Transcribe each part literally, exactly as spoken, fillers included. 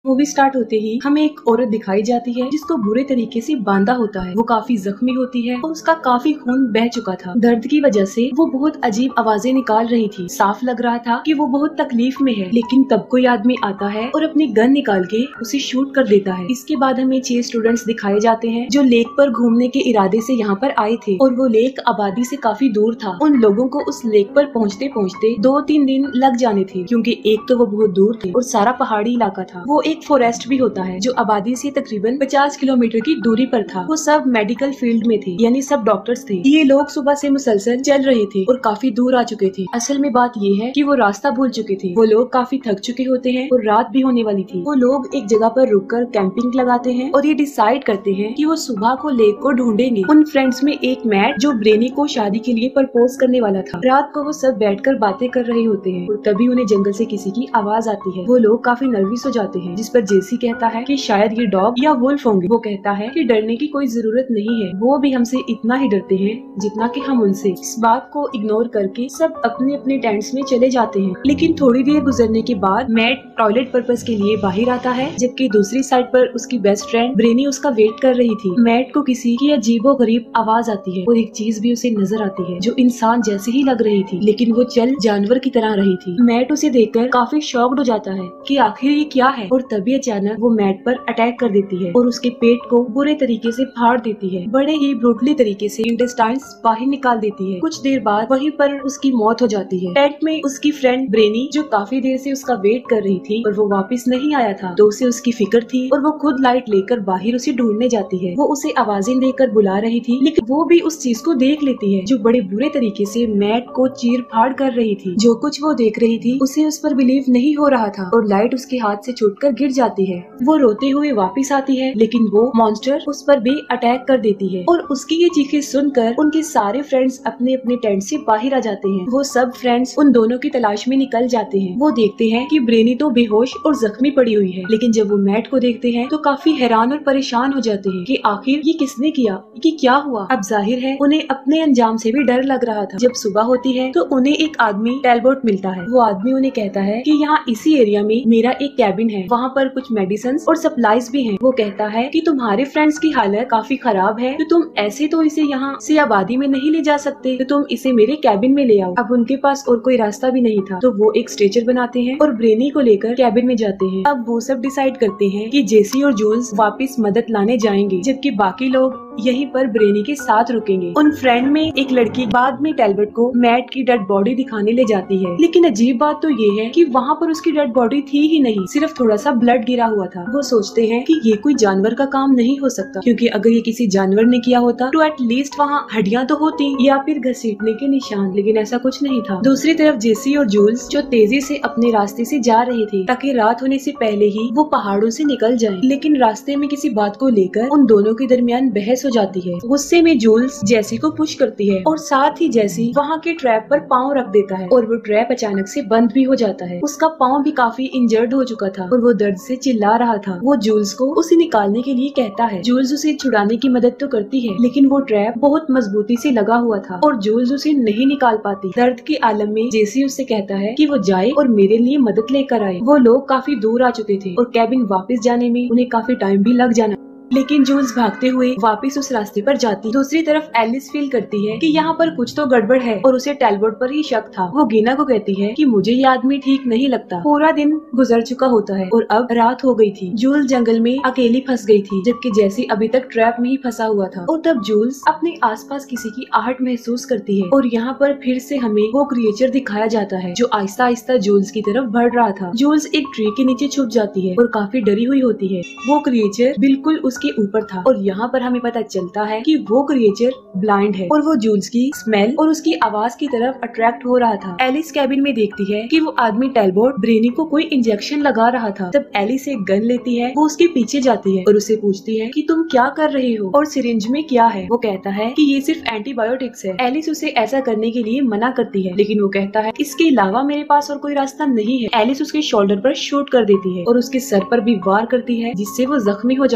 Movie start होते ही हमें एक औरत दिखाई जाती है जिसको बुरे तरीके से बांधा होता है। वो काफी जख्मी होती है और उसका काफी खून बह चुका था। दर्द की वजह से वो बहुत अजीब आवाजें निकाल रही थी। साफ लग रहा था कि वो बहुत तकलीफ में है। लेकिन तब कोई आदमी आता है और अपनी गन निकाल के उसे शूट कर देता है। इसके बाद हमें छह स्टूडेंट्स दिखाए जाते हैं जो लेक पर घूमने के इरादे से यहाँ पर आए थे और वो लेक आबादी से काफी दूर था। उन लोगों को उस लेक पर पहुँचते पहुँचते दो तीन दिन लग जाने थे क्योंकि एक तो वो बहुत दूर थे और सारा पहाड़ी इलाका था। वो एक फॉरेस्ट भी होता है जो आबादी से तकरीबन पचास किलोमीटर की दूरी पर था। वो सब मेडिकल फील्ड में थे, यानी सब डॉक्टर्स थे। ये लोग सुबह से मुसलसल चल रहे थे और काफी दूर आ चुके थे। असल में बात ये है कि वो रास्ता भूल चुके थे। वो लोग काफी थक चुके होते हैं और रात भी होने वाली थी। वो लोग एक जगह पर रुककर कैंपिंग लगाते हैं और ये डिसाइड करते हैं कि वो सुबह को लेक को ढूंढेंगे। उन फ्रेंड्स में एक मैट जो ब्रेनी को शादी के लिए प्रपोज करने वाला था। रात को वो सब बैठकर बातें कर रहे होते हैं और तभी उन्हें जंगल से किसी की आवाज आती है। वो लोग काफी नर्वस हो जाते हैं, जिस पर जेसी कहता है कि शायद ये डॉग या वुल्फ होंगे। वो कहता है कि डरने की कोई जरूरत नहीं है, वो भी हमसे इतना ही डरते हैं जितना कि हम उनसे। इस बात को इग्नोर करके सब अपने अपने टेंट्स में चले जाते हैं। लेकिन थोड़ी देर गुजरने के बाद मैट टॉयलेट पर्पस के लिए बाहर आता है, जबकि दूसरी साइड पर उसकी बेस्ट फ्रेंड ब्रेनी उसका वेट कर रही थी। मैट को किसी की अजीबो गरीब आवाज आती है और एक चीज भी उसे नजर आती है जो इंसान जैसे ही लग रही थी, लेकिन वो चल जानवर की तरह रही थी। मैट उसे देखकर काफी शॉक्ड हो जाता है कि आखिर ये क्या है, और तभी अचानक वो मैट पर अटैक कर देती है और उसके पेट को बुरे तरीके से फाड़ देती है। बड़े ही ब्रूटली तरीके से इंटेस्टाइन्स बाहर निकाल देती है। कुछ देर बाद वहीं पर उसकी मौत हो जाती है। टेंट में उसकी फ्रेंड ब्रेनी जो काफी देर से उसका वेट कर रही थी और वो वापस नहीं आया था, तो उसे उसकी फिक्र थी और वो खुद लाइट लेकर बाहर उसे ढूंढने जाती है। वो उसे आवाजें देकर बुला रही थी, लेकिन वो भी उस चीज को देख लेती है जो बड़े बुरे तरीके से मैट को चीर फाड़ कर रही थी। जो कुछ वो देख रही थी उसे उस पर बिलीव नहीं हो रहा था और लाइट उसके हाथ से छूटकर गिर जाती है। वो रोते हुए वापस आती है, लेकिन वो मॉन्स्टर उस पर भी अटैक कर देती है और उसकी ये चीखें सुनकर उनके सारे फ्रेंड्स अपने अपने टेंट से बाहर आ जाते हैं। वो सब फ्रेंड्स उन दोनों की तलाश में निकल जाते हैं। वो देखते हैं कि ब्रेनी तो बेहोश और जख्मी पड़ी हुई है, लेकिन जब वो मैट को देखते हैं तो काफी हैरान और परेशान हो जाते हैं कि आखिर ये किसने किया, ये क्या हुआ। अब जाहिर है उन्हें अपने अंजाम से भी डर लग रहा था। जब सुबह होती है तो उन्हें एक आदमी टेलबोट मिलता है। वो आदमी उन्हें कहता है कि यहाँ इसी एरिया में मेरा एक कैबिन है, वहाँ पर कुछ मेडिसिन और सप्लाईज भी हैं। वो कहता है कि तुम्हारे फ्रेंड्स की हालत काफी खराब है, तो तुम ऐसे तो इसे यहाँ से आबादी में नहीं ले जा सकते, तो तुम इसे मेरे कैबिन में ले आओ। अब उनके पास और कोई रास्ता भी नहीं था, तो वो एक स्ट्रेचर बनाते हैं और ब्रेनी को लेकर कैबिन में जाते हैं। अब वो सब डिसाइड करते हैं कि जेसी और जूल्स वापस मदद लाने जाएंगे, जबकि बाकी लोग यहीं पर ब्रेनी के साथ रुकेंगे। उन फ्रेंड में एक लड़की बाद में टेलबर्ट को मैट की डेड बॉडी दिखाने ले जाती है, लेकिन अजीब बात तो ये है कि वहाँ पर उसकी डेड बॉडी थी ही नहीं, सिर्फ थोड़ा सा ब्लड गिरा हुआ था। वो सोचते हैं कि ये कोई जानवर का काम नहीं हो सकता, क्योंकि अगर ये किसी जानवर ने किया होता तो एटलीस्ट वहाँ हड्डियां तो होती या फिर घसीटने के निशान, लेकिन ऐसा कुछ नहीं था। दूसरी तरफ जेसी और जूल्स जो तेजी से अपने रास्ते से जा रहे थे ताकि रात होने से पहले ही वो पहाड़ों से निकल जाएं, लेकिन रास्ते में किसी बात को लेकर उन दोनों के दरमियान बहस हो जाती है। गुस्से में जूल्स जेसी को पुश करती है और साथ ही जेसी वहाँ के ट्रैप पर पाँव रख देता है और वो ट्रैप अचानक से बंद भी हो जाता है। उसका पाँव भी काफी इंजर्ड हो चुका था और वो दर्द से चिल्ला रहा था। वो जूल्स को उसे निकालने के लिए कहता है। जूल्स उसे छुड़ाने की मदद तो करती है, लेकिन वो ट्रैप बहुत मजबूती से लगा हुआ था और जूल्स उसे नहीं निकाल पाती। दर्द के आलम में जेसी उससे कहता है कि वो जाए और मेरे लिए मदद लेकर आए। वो लोग काफी दूर आ चुके थे और कैबिन वापस जाने में उन्हें काफी टाइम भी लग जाना, लेकिन जूल्स भागते हुए वापस उस रास्ते पर जाती। दूसरी तरफ एलिस फील करती है कि यहाँ पर कुछ तो गड़बड़ है और उसे टेलबोट पर ही शक था। वो गीना को कहती है कि मुझे ये आदमी ठीक नहीं लगता। पूरा दिन गुजर चुका होता है और अब रात हो गई थी। जूल्स जंगल में अकेली फंस गई थी, जबकि जैसी अभी तक ट्रैप में ही फंसा हुआ था। और तब जूल्स अपने आसपास किसी की आहट महसूस करती है और यहाँ पर फिर से हमें वो क्रिएचर दिखाया जाता है जो आहिस्ता आहिस्ता जूल्स की तरफ बढ़ रहा था। जूल्स एक ट्री के नीचे छुप जाती है और काफी डरी हुई होती है। वो क्रिएचर बिल्कुल उसके ऊपर था और यहाँ पर हमें पता चलता है कि वो क्रिएचर ब्लाइंड है और वो जूल्स की स्मेल और उसकी आवाज की तरफ अट्रैक्ट हो रहा था। एलिस कैबिन में देखती है कि वो आदमी टेलबोट ब्रेनी को कोई इंजेक्शन लगा रहा था। तब एलिस एक गन लेती है, वो उसके पीछे जाती है और उसे पूछती है कि तुम क्या कर रही हो और सिरिंज में क्या है। वो कहता है कि ये सिर्फ एंटीबायोटिक्स है। एलिस उसे ऐसा करने के लिए मना करती है, लेकिन वो कहता है इसके अलावा मेरे पास और कोई रास्ता नहीं है। एलिस उसके शोल्डर पर शूट कर देती है और उसके सर पर भी वार करती है, जिससे वो जख्मी हो जाता है और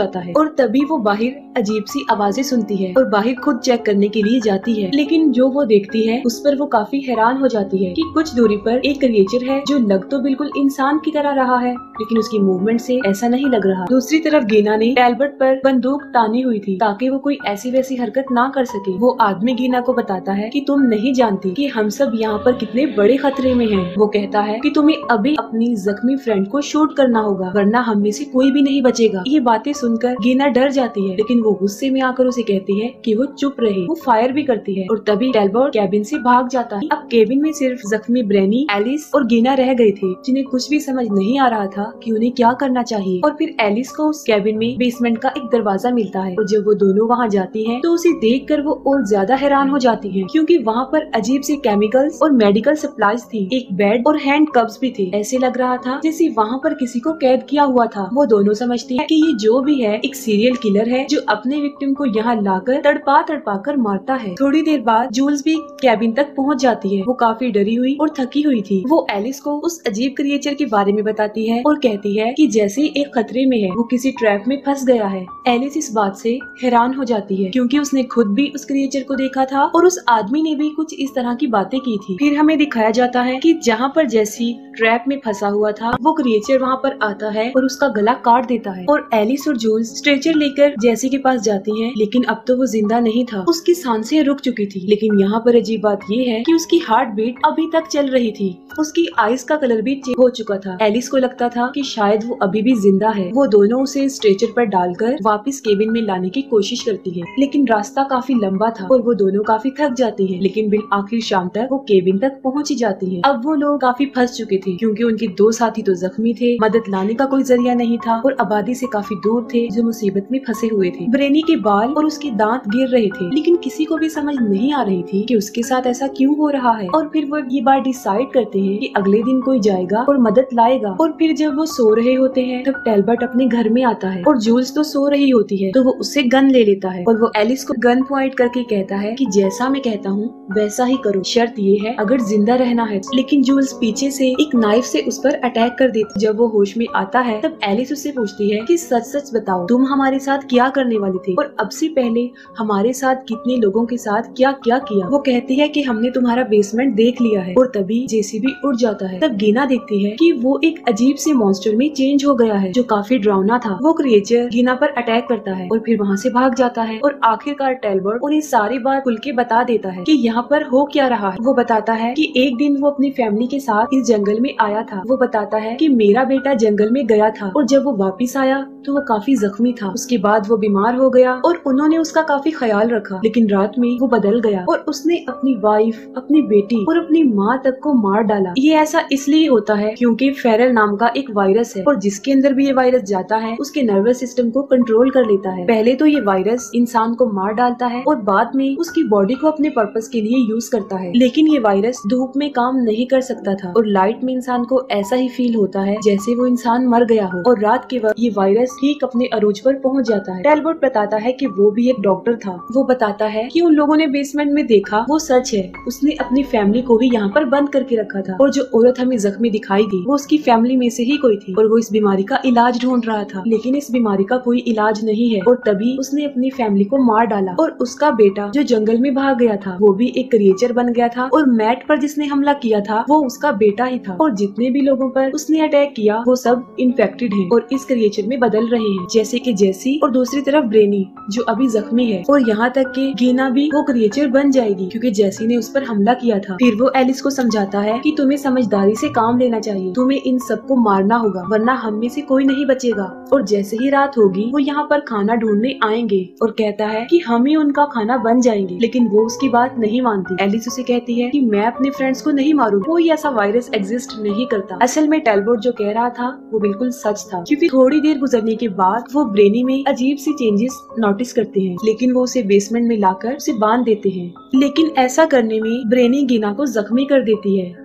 और तभी वो बाहर अजीब सी आवाजें सुनती है और बाहर खुद चेक करने के लिए जाती है। लेकिन जो वो देखती है उस पर वो काफी हैरान हो जाती है कि कुछ दूरी पर एक क्रिएचर है जो लग तो बिल्कुल इंसान की तरह रहा है, लेकिन उसकी मूवमेंट से ऐसा नहीं लग रहा। दूसरी तरफ गीना ने टैलबर्ट पर बंदूक तानी हुई थी ताकि वो कोई ऐसी वैसी हरकत ना कर सके। वो आदमी गीना को बताता है कि तुम नहीं जानती कि हम सब यहाँ पर कितने बड़े खतरे में हैं। वो कहता है कि तुम्हें अभी अपनी जख्मी फ्रेंड को शूट करना होगा वरना हम में से कोई भी नहीं बचेगा। ये बातें सुनकर गीना डर जाती है, लेकिन वो गुस्से में आकर उसे कहती है कि वो चुप रहे। वो फायर भी करती है और तभी टैलबर्ट कैबिन से भाग जाता है। अब कैबिन में सिर्फ जख्मी ब्रेनी, एलिस और गीना रह गए थे, जिन्हें कुछ भी समझ नहीं आ रहा था कि उन्हें क्या करना चाहिए। और फिर एलिस को उस कैबिन में बेसमेंट का एक दरवाजा मिलता है और जब वो दोनों वहाँ जाती हैं तो उसे देखकर वो और ज्यादा हैरान हो जाती हैं, क्योंकि वहाँ पर अजीब सी केमिकल्स और मेडिकल सप्लाईज थी, एक बेड और हैंड कप्स भी थे। ऐसे लग रहा था जैसे वहाँ पर किसी को कैद किया हुआ था। वो दोनों समझती है कि ये जो भी है एक सीरियल किलर है जो अपने विक्टिम को यहाँ लाकर तड़पा तड़पा कर मारता है। थोड़ी देर बाद जूल्स भी कैबिन तक पहुँच जाती है। वो काफी डरी हुई और थकी हुई थी। वो एलिस को उस अजीब क्रिएचर के बारे में बताती है और कहती है कि जैसे एक खतरे में है, वो किसी ट्रैप में फंस गया है। एलिस इस बात से हैरान हो जाती है क्योंकि उसने खुद भी उस क्रिएचर को देखा था और उस आदमी ने भी कुछ इस तरह की बातें की थी। फिर हमें दिखाया जाता है कि जहाँ पर जैसी ट्रैप में फंसा हुआ था वो क्रिएचर वहाँ पर आता है और उसका गला काट देता है और एलिस और जूल्स स्ट्रेचर लेकर जैसी के पास जाती हैं, लेकिन अब तो वो जिंदा नहीं था, उसकी सांसें रुक चुकी थी। लेकिन यहाँ पर अजीब बात ये है कि उसकी हार्ट बीट अभी तक चल रही थी, उसकी आईज का कलर भी चेंज हो चुका था। एलिस को लगता था कि शायद वो अभी भी जिंदा है। वो दोनों उसे स्ट्रेचर पर डालकर वापस केबिन में लाने की कोशिश करती है, लेकिन रास्ता काफी लंबा था और वो दोनों काफी थक जाती है। लेकिन बिल आखिर शाम तक वो केबिन तक पहुँच ही जाती है। अब वो लोग काफी फंस चुके थे क्योंकि उनके दो साथी तो जख्मी थे, मदद लाने का कोई जरिया नहीं था और आबादी से काफी दूर थे जो मुसीबत में फंसे हुए थे। ब्रेनी के बाल और उसके दांत गिर रहे थे, लेकिन किसी को भी समझ नहीं आ रही थी कि उसके साथ ऐसा क्यों हो रहा है। और फिर वो ये बात डिसाइड करते हैं कि अगले दिन कोई जाएगा और मदद लाएगा। और फिर जब वो सो रहे होते हैं तब टैलबर्ट अपने घर में आता है और जूल्स तो सो रही होती है, तो वो उससे गन ले लेता है और वो एलिस को गन पॉइंट करके कहता है कि जैसा मैं कहता हूँ वैसा ही करो, शर्त ये है अगर जिंदा रहना है। लेकिन जूल्स पीछे से एक नाइफ से उस पर अटैक कर देती। जब वो होश में आता है तब एलिस उससे पूछती है कि सच सच बताओ तुम हमारे साथ क्या करने वाले थे और अब से पहले हमारे साथ कितने लोगों के साथ क्या क्या किया। वो कहती है कि हमने तुम्हारा बेसमेंट देख लिया है और तभी जेसीबी उड़ जाता है। तब गीना देखती है कि वो एक अजीब से मॉन्स्टर में चेंज हो गया है जो काफी डरावना था। वो क्रिएचर गीना पर अटैक करता है और फिर वहाँ से भाग जाता है और आखिरकार टैलबर्ट उन्हें सारी बात खुल के बता देता है कि यहाँ पर हो क्या रहा है। वो बताता है कि एक दिन वो अपनी फैमिली के साथ इस जंगल में आया था। वो बताता है कि मेरा बेटा जंगल में गया था और जब वो वापिस आया तो वो काफी जख्मी था। उसके बाद वो बीमार हो गया और उन्होंने उसका काफी ख्याल रखा, लेकिन रात में वो बदल गया और उसने अपनी वाइफ, अपनी बेटी और अपनी माँ तक को मार डाला। ये ऐसा इसलिए होता है क्योंकि फेरल नाम का एक वायरस है और जिसके अंदर भी ये वायरस जाता है उसके नर्वस सिस्टम को कंट्रोल कर लेता है। पहले तो ये वायरस इंसान को मार डालता है और बाद में उसकी बॉडी को अपने पर्पस के लिए यूज करता है। लेकिन ये वायरस धूप में काम नहीं कर सकता था और लाइट में इंसान को ऐसा ही फील होता है जैसे वो इंसान मर गया हो। और रात के वक्त ये वायरस ठीक अपने अरूज पर पहुंच जाता है। टैलबर्ट बताता है कि वो भी एक डॉक्टर था। वो बताता है कि उन लोगों ने बेसमेंट में देखा वो सच है, उसने अपनी फैमिली को ही यहाँ पर बंद करके रखा था और जो औरत हमें जख्मी दिखाई दी वो उसकी फैमिली में से ही कोई थी और वो इस बीमारी का इलाज ढूंढ रहा था, लेकिन इस बीमारी का कोई इलाज नहीं है। और तभी उसने अपनी फैमिली को मार डाला और उसका बेटा जो जंगल में भाग गया था वो भी एक क्रिएचर बन गया था और मैट पर जिसने हमला किया था वो उसका बेटा ही था और जितने भी लोगों पर उसने अटैक किया वो सब इन्फेक्टेड हैं और इस क्रिएचर में बदल रहे हैं, जैसे कि जेसी और दूसरी तरफ ब्रेनी जो अभी जख्मी है और यहाँ तक कि गीना भी वो क्रिएचर बन जाएगी क्योंकि जेसी ने उस पर हमला किया था। फिर वो एलिस को समझाता है कि तुम्हें समझदारी से काम लेना चाहिए, तुम्हें इन सबको मारना होगा वरना हम में से कोई नहीं बचेगा। और जैसे ही रात होगी वो यहाँ पर खाना ढूंढने आएंगे और कहता है कि हम ही उनका खाना बन जाएंगे, लेकिन वो उसकी बात नहीं मानती। एलिस उसे कहती है कि मैं अपने फ्रेंड्स को नहीं मारूंगी, कोई ऐसा वायरस एग्जिस्ट नहीं करता। असल में टैलबर्ट जो कह रहा था वो बिल्कुल सच था क्योंकि थोड़ी देर गुजरने के बाद वो ब्रेनी में अजीब सी चेंजेस नोटिस करते हैं, लेकिन वो उसे बेसमेंट में लाकर उसे बांध देते हैं। लेकिन ऐसा करने में ब्रेनी गीना को जख्मी कर देती है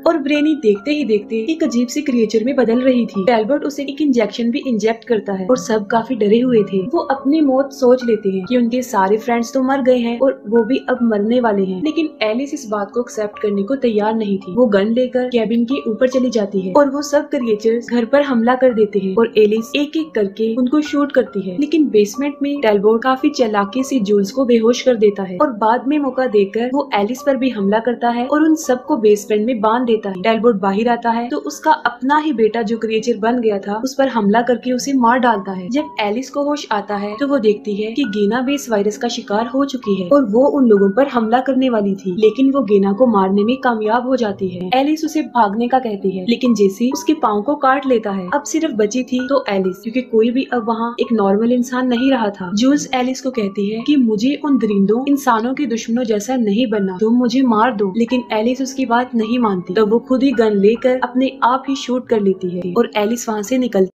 और ब्रेनी देखते ही देखते एक अजीब सी क्रिएचर में बदल रही थी। टैलबॉट उसे एक इंजेक्शन भी इंजेक्ट करता है और सब काफी डरे हुए थे। वो अपनी मौत सोच लेते हैं कि उनके सारे फ्रेंड्स तो मर गए हैं और वो भी अब मरने वाले हैं, लेकिन एलिस इस बात को एक्सेप्ट करने को तैयार नहीं थी। वो गन लेकर कैबिन के ऊपर चली जाती है और वो सब क्रिएचर्स घर पर हमला कर देते हैं और एलिस एक एक करके उनको शूट करती है। लेकिन बेसमेंट में टैलबॉट काफी चालाकी से जूल्स को बेहोश कर देता है और बाद में मौका देकर वो एलिस पर भी हमला करता है और उन सबको बेसमेंट में बांध देता है। टैलबॉट बाहर आता है तो उसका अपना ही बेटा जो क्रिएचर बन गया था उस पर हमला करके उसे मार डालता है। जब एलिस को होश आता है तो वो देखती है कि गेना भी इस वायरस का शिकार हो चुकी है और वो उन लोगों पर हमला करने वाली थी, लेकिन वो गेना को मारने में कामयाब हो जाती है। एलिस उसे भागने का कहती है, लेकिन जेसी उसके पाँव को काट लेता है। अब सिर्फ बची थी तो एलिस, क्योंकि कोई भी अब वहाँ एक नॉर्मल इंसान नहीं रहा था। जूल्स एलिस को कहती है कि मुझे उन दरिंदों इंसानों के दुश्मनों जैसा नहीं बनना, तुम मुझे मार दो, लेकिन एलिस उसकी बात नहीं मानती। तब वो खुद ही गन लेकर अपने आप ही शूट कर लेती है और एलिस वहाँ से निकलती